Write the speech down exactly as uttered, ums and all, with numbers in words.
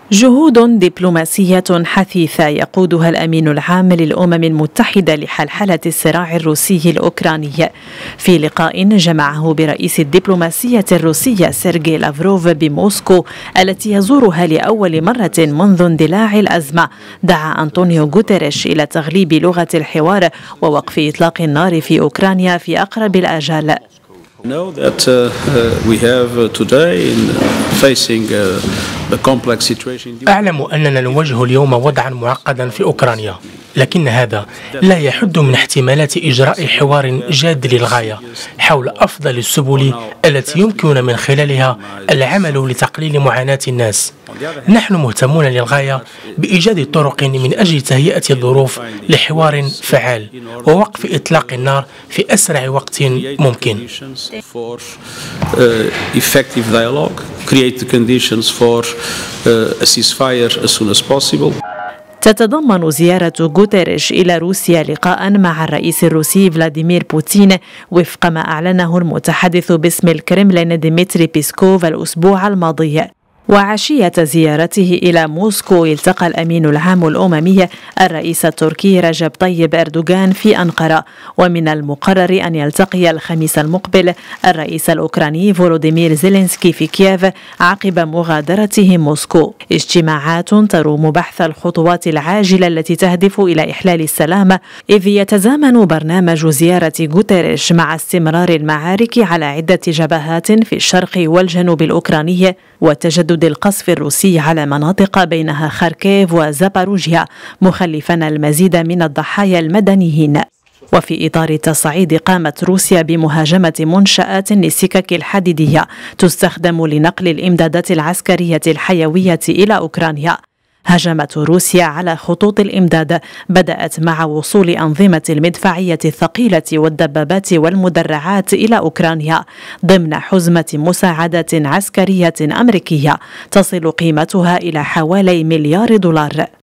جهود دبلوماسية حثيثة يقودها الأمين العام للأمم المتحدة لحلحلة الصراع الروسي الأوكراني في لقاء جمعه برئيس الدبلوماسية الروسية سيرجي لافروف بموسكو التي يزورها لأول مرة منذ اندلاع الأزمة. دعا أنطونيو غوتيريش إلى تغليب لغة الحوار ووقف إطلاق النار في أوكرانيا في أقرب الآجال. أعلم أننا نواجه اليوم وضعا معقدا في أوكرانيا، لكن هذا لا يحد من احتمالات إجراء حوار جاد للغاية حول أفضل السبل التي يمكن من خلالها العمل لتقليل معاناة الناس. نحن مهتمون للغاية بإيجاد طرق من أجل تهيئة الظروف لحوار فعال ووقف إطلاق النار في أسرع وقت ممكن. تتضمن زيارة غوتيريش إلى روسيا لقاء مع الرئيس الروسي فلاديمير بوتين وفق ما أعلنه المتحدث باسم الكرملين ديمتري بيسكوف الأسبوع الماضي. وعشية زيارته إلى موسكو التقى الأمين العام الأممي الرئيس التركي رجب طيب أردوغان في أنقرة، ومن المقرر أن يلتقي الخميس المقبل الرئيس الأوكراني فولوديمير زيلينسكي في كييف عقب مغادرته موسكو. اجتماعات تروم بحث الخطوات العاجلة التي تهدف إلى إحلال السلام، إذ يتزامن برنامج زيارة غوتيريش مع استمرار المعارك على عدة جبهات في الشرق والجنوب الأوكراني وتجدد القصف الروسي على مناطق بينها خاركيف وزاباروجيا، مخلفا المزيد من الضحايا المدنيين. وفي إطار التصعيد قامت روسيا بمهاجمة منشآت للسكك الحديدية تستخدم لنقل الإمدادات العسكرية الحيوية إلى أوكرانيا. هجمت روسيا على خطوط الإمداد بدأت مع وصول أنظمة المدفعية الثقيلة والدبابات والمدرعات إلى أوكرانيا ضمن حزمة مساعدات عسكرية أمريكية تصل قيمتها إلى حوالي مليار دولار.